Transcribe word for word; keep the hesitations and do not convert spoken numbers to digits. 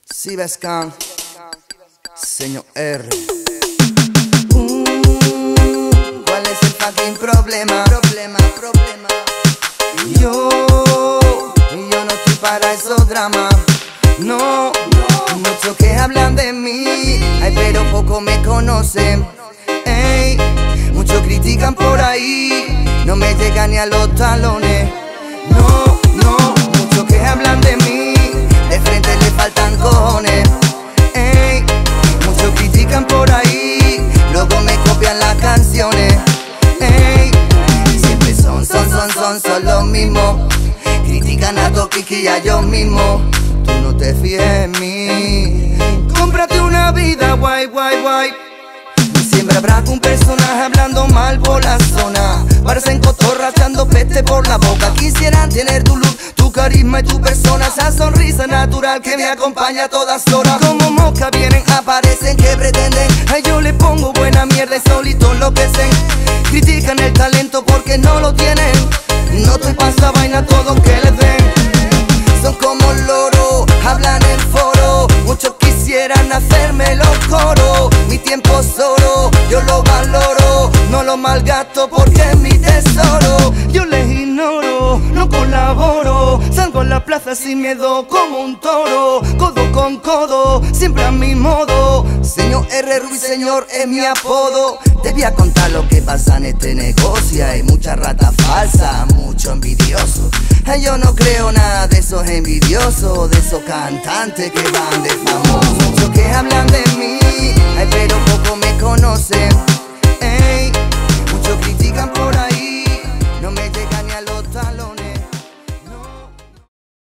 Sivescan, señor R. Uh, ¿Cuál es el fucking problema? Problema, problema. Yo, yo no estoy para esos dramas. No, no, muchos que hablan de mí, ay, pero poco me conocen. Ey, muchos critican por ahí, no me llegan ni a los talones. No, no, muchos que hablan de mí, de frente le faltan cojones. Ey, muchos critican por ahí, luego me copian las canciones. Ey, siempre son, son, son, son, son los mismos. Critican a Toquique y a yo mismo. Tú no te fíes en mí. Cómprate una vida, guay, guay, guay. Siempre habrá un personaje hablando mal por la zona. Parecen cotorras echando peste por la boca. Quisieran tener tu look, tu carisma y tu persona. Esa sonrisa natural que me acompaña a todas horas. Como moscas vienen, aparecen, que pretenden. Ay, yo le pongo buena mierda y solito enloquecen. Critican el talento porque no lo tienen. No estoy pa' esa vaina, todo que les den. Son como loro, hablan en foro. Muchos quisieran hacerme los coros. Mi tiempo es oro, yo lo valoro. No lo malgasto porque es mi tesoro. Yo les ignoro, no colaboro. Salgo a la plaza sin miedo como un toro. Codo con codo, siempre a mi modo. Señor R. Ruiz, señor, es mi apodo. Te voy a contar lo que pasa en este negocio. Hay mucha rata falsa, mucho envidioso. Ay, yo no creo nada de esos envidiosos, de esos cantantes que van de famosos. Muchos que hablan de mí, ay, pero poco me conocen. Ey, muchos critican por ahí.